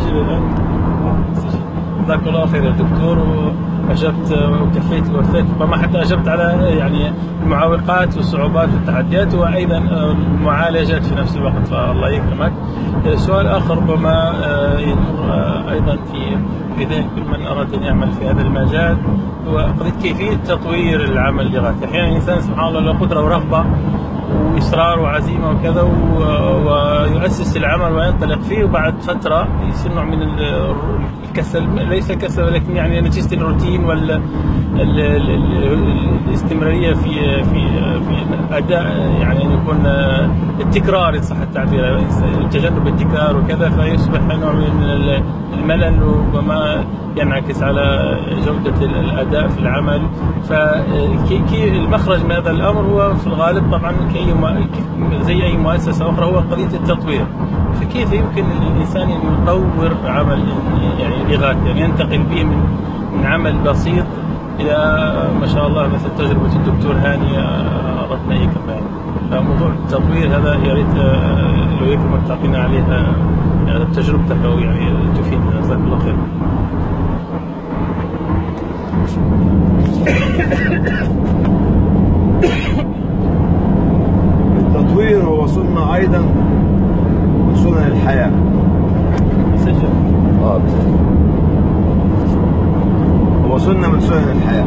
نسجل الآن؟ جزاك الله خير يا دكتور، وأجبت وكفيت ووفيت، ربما حتى أجبت على يعني المعوقات والصعوبات والتحديات وأيضا المعالجات في نفس الوقت، فالله يكرمك. سؤال آخر ربما يدور أيضا في ذهن كل من أراد أن يعمل في هذا المجال، هو قضية كيفية تطوير العمل الإغاثي. أحيانا الإنسان سبحان الله له قدرة ورغبة وإصرار وعزيمة وكذا ويؤسس العمل وينطلق فيه، وبعد فترة يصير نوع من الكسل، ليس كسل ولكن يعني نتيجة الروتين والاستمرارية في أداء، يعني أن يكون التكرار إن صح التعبير، تجنب التكرار وكذا، فيصبح نوع من الملل وربما ينعكس على جودة الأداء في العمل. فكي المخرج من هذا الأمر هو في الغالب طبعا زي أي مؤسسة أخرى هو قضية التطوير. فكيف يمكن للإنسان أن يطور عمل يعني إغاثي، يعني ينتقل به من عمل بسيط إلى ما شاء الله مثل تجربة الدكتور هاني أردنا إياه كمان. فموضوع التطوير هذا يا ريت لو يكرمك تعطينا عليها تجربتك أو يعني تفيدنا، جزاك الله خير. التطوير هو سنة أيضا من سنن الحياة. هو سنة من سنن الحياة،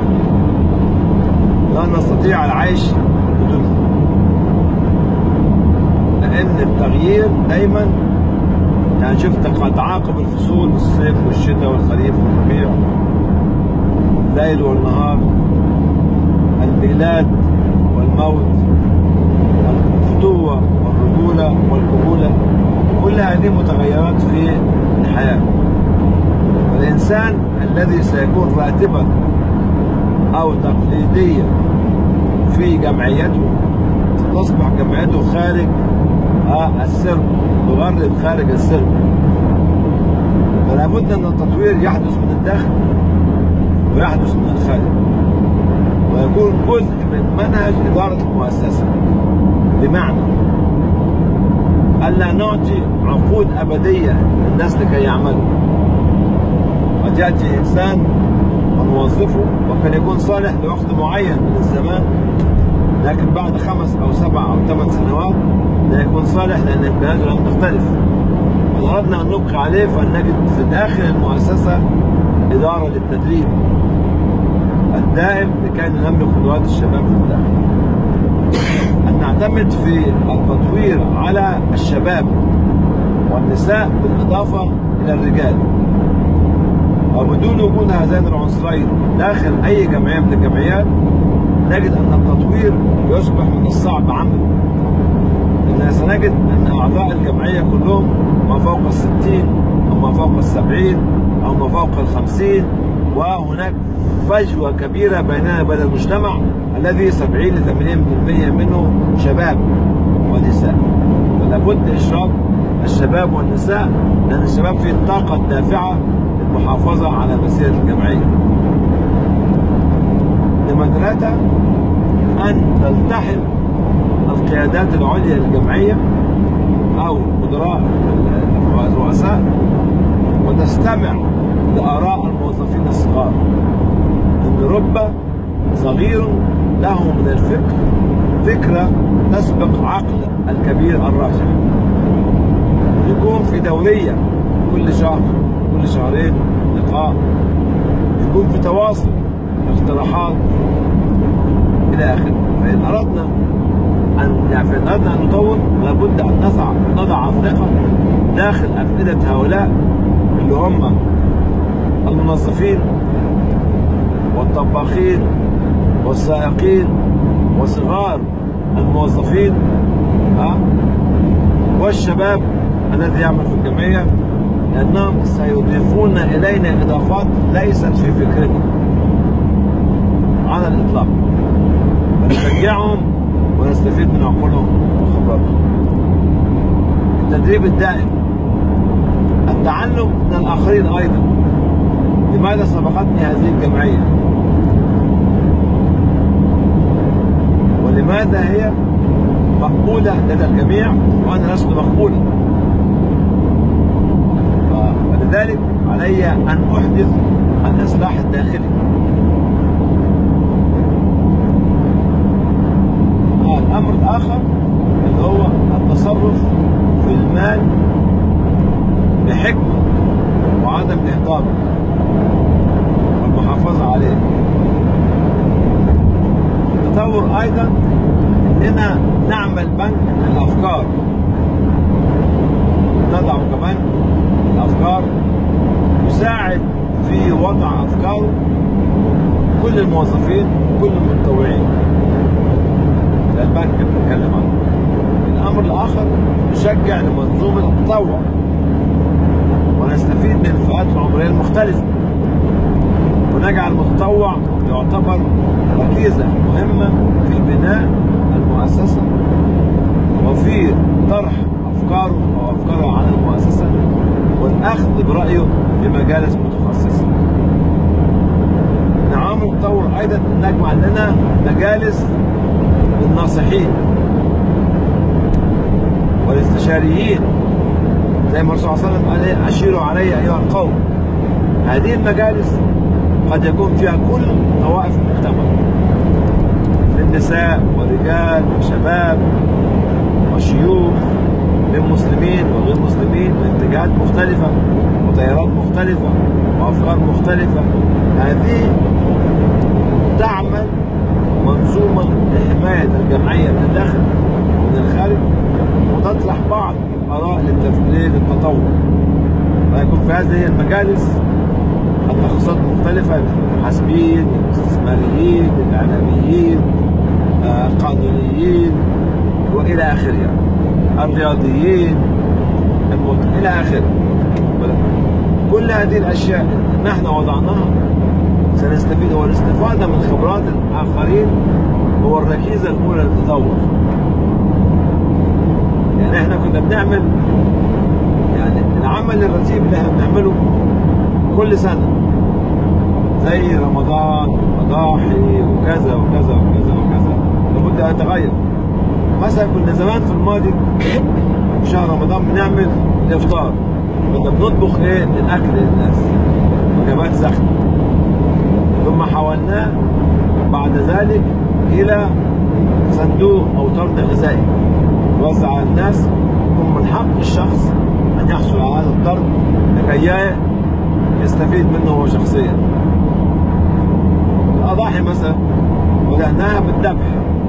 لا نستطيع العيش بدونها، لأن التغيير دايما يعني شفت تعاقب الفصول، الصيف والشتاء والخريف والربيع، الليل والنهار، الميلاد والموت، الفتوة والرجولة والكهولة، كل هذه متغيرات في الحياة. والإنسان الذي سيكون راتبا أو تقليديا في جمعيته تصبح جمعيته خارج السرب، تغرد خارج السرب. فلا بد أن التطوير يحدث من الداخل ويحدث من الخارج، ويكون جزء من منهج إدارة المؤسسة، بمعنى ألا نعطي عقود أبدية للناس لكي يعملوا. قد يأتي إنسان ونوظفه وكان يكون صالح لوقت معين من الزمان، لكن بعد 5 أو 7 أو 8 سنوات لا يكون صالح، لأن البلاد لم تختلف. وأردنا أن نبقي عليه، فنجد في داخل المؤسسة إدارة للتدريب الدائم لكي ننمي قدرات الشباب في الداخل. أن نعتمد في التطوير على الشباب والنساء بالإضافة إلى الرجال، وبدون وجود هذين العنصرين داخل أي جمعية من الجمعيات نجد أن التطوير يصبح من الصعب عمله. إننا سنجد أن أعضاء الجمعية كلهم ما فوق 60 أو ما فوق 70 أو ما فوق 50، وهناك فجوة كبيرة بيننا وبين المجتمع الذي 70 ل 80% منه شباب ونساء. فلا بد إشراك الشباب والنساء، لأن الشباب فيه الطاقة الدافعة للمحافظة على مسيرة الجمعية. نمرة 3، أن تلتحم القيادات العليا للجمعية أو مدراء الرؤساء وتستمع لآراء الموظفين الصغار، إن رب صغير له من الفكر فكرة تسبق عقل الكبير الراجح. يكون في دورية كل شهر كل شهرين لقاء، يكون في تواصل، اقتراحات إلى آخره. فإن أردنا أن نطور لابد أن نضع ثقة داخل أفئدة هؤلاء اللي هم المنظفين والطباخين والسائقين وصغار الموظفين والشباب الذي يعمل في الجمعية، لأنهم سيضيفون إلينا إضافات ليست في فكرنا على الإطلاق، فنشجعهم ونستفيد من عقولهم وخبراتهم. التدريب الدائم، التعلم من الآخرين أيضا. لماذا سبقتني هذه الجمعية؟ ولماذا هي مقبولة لدى الجميع وأنا لست مقبولا؟ لذلك علي أن أحدث الإصلاح الداخلي. الأمر الآخر اللي هو التصرف في المال بحكمة وعدم إهداره والمحافظة عليه. التطور أيضا إننا نعمل بنك للأفكار، نضع كمان الأفكار يساعد في وضع أفكاره كل الموظفين وكل المتطوعين. ده البنك اللي بنتكلم عنه. الأمر الآخر نشجع لمنظومة التطوع ونستفيد من الفئات العمرية المختلفة، ونجعل المتطوع يعتبر ركيزة مهمة في بناء المؤسسة وفي طرح أفكاره أو أفكاره عن المؤسسة والأخذ برأيه في مجالس متخصصة. نعم التطور أيضا نجمع لنا مجالس للناصحين والاستشاريين، زي ما الرسول صلى الله عليه وسلم قال أشيروا علي أيها القوم. هذه المجالس قد يكون فيها كل طوائف المجتمع من نساء ورجال وشباب وشيوخ، من مسلمين وغير مسلمين، من اتجاهات مختلفة وتيارات مختلفة وأفكار مختلفة. هذه تعمل منظومة لحماية الجمعية من الداخل ومن الخارج، وتطرح بعض الآراء للتطور. ويكون في هذه المجالس التخصصات مختلفة، المحاسبين، الاستثماريين، الإعلاميين، القانونيين، وإلى آخره، الرياضيين، إلى آخره. كل هذه الأشياء نحن وضعناها سنستفيد، والاستفادة من خبرات الآخرين هو الركيزة الأولى للتطور. يعني احنا كنا بنعمل يعني العمل الرتيب اللي احنا بنعمله كل سنة زي رمضان وضاحي وكذا وكذا وكذا وكذا لابد أن يتغير. مثلا كنا زمان في الماضي في شهر رمضان بنعمل الإفطار، كنا بنطبخ ايه للأكل للناس، وجبات سخنة، ثم حولناه بعد ذلك إلى صندوق أو طرد غذائي يوزع على الناس، يكون من حق الشخص أن يحصل على هذا الطرد لكي يستفيد منه هو شخصيا. الأضاحي مثلا بدأناها بالذبح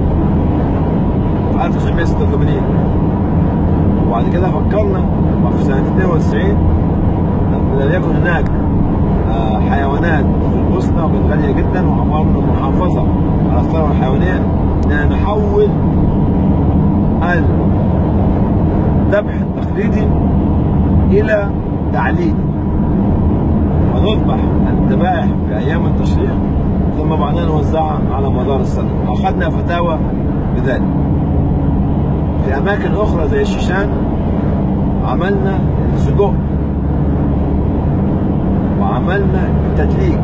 في 1986، وبعد كده فكرنا في سنة 92 لم يكن هناك حيوانات في البوسنة وكانت غالية جدا، وأمرنا المحافظة على الثروة الحيوانية أن نحول الذبح التقليدي إلى تعليم، ونذبح الذبائح في أيام التشريق ثم بعدين نوزعها على مدار السنة. أخذنا فتاوى بذلك. في أماكن أخرى زي الشيشان عملنا السجق وعملنا التدليك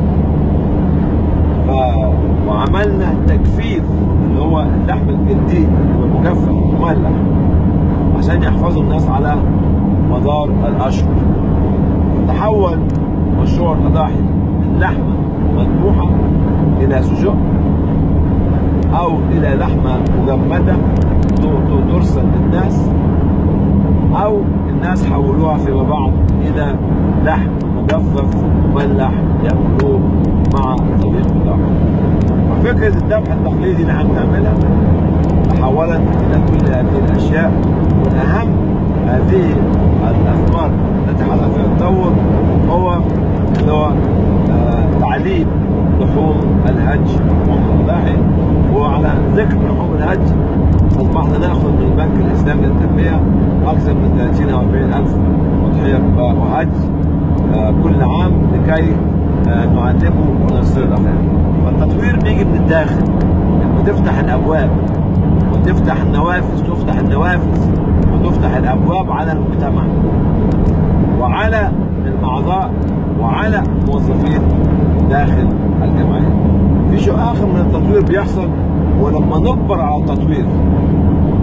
وعملنا تجفيف اللي هو اللحم الجلدي المجفف مملح عشان يحفظوا الناس على مدار الأشهر. تحول مشروع الأضاحي من لحمة مذبوحة إلى سجق أو إلى لحمة مجمدة ترسل للناس، أو الناس حولوها فيما بعد إلى لحم مجفف مملح يأكلوه مع الطبيخ بتاعهم. وفكرة الذبح التقليدي اللي احنا بنعملها تحولت إلى كل هذه الأشياء. من أهم هذه الأفكار التي حدث فيها التطور هو اللي هو تعليم لحوم الهج لحوم الأضاحي. وعلى ذكر لحوم الهج أصبحنا ناخذ من البنك الإسلامي للتنمية أكثر من 30 أو 40 ألف أضحية وهج كل عام لكي نعلمه ونرسله الآخرين. فالتطوير بيجي من الداخل، لما تفتح الأبواب وتفتح النوافذ، تفتح النوافذ وتفتح الأبواب على المجتمع وعلى الأعضاء وعلى الموظفين داخل الجمعية. في شيء آخر من التطوير بيحصل، ولما نجبر على التطوير،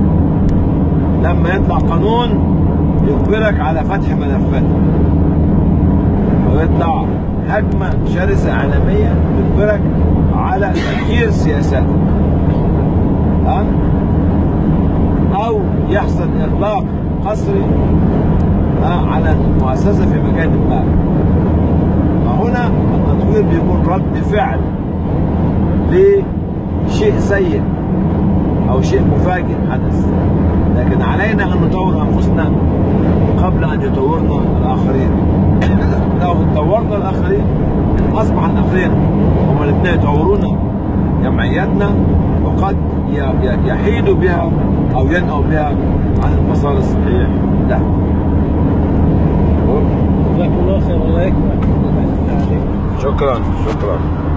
لما يطلع قانون يجبرك على فتح ملفات، ويطلع هجمة شرسة عالمية تجبرك على تغيير سياساتك، أو يحصل إغلاق قسري على المؤسسة في مكان ما. فهنا التطوير بيكون رد فعل لشيء سيء أو شيء مفاجئ حدث، لكن علينا أن نطور أنفسنا قبل أن يطورنا الآخرين. لو طورنا الآخرين أصبح الآخرين هم الاثنين يطورون جمعياتنا، وقد يحيدوا بها أو ينأوا بها عن المسار الصحيح له. جزاك الله خير. الله يكرمك. شكرا.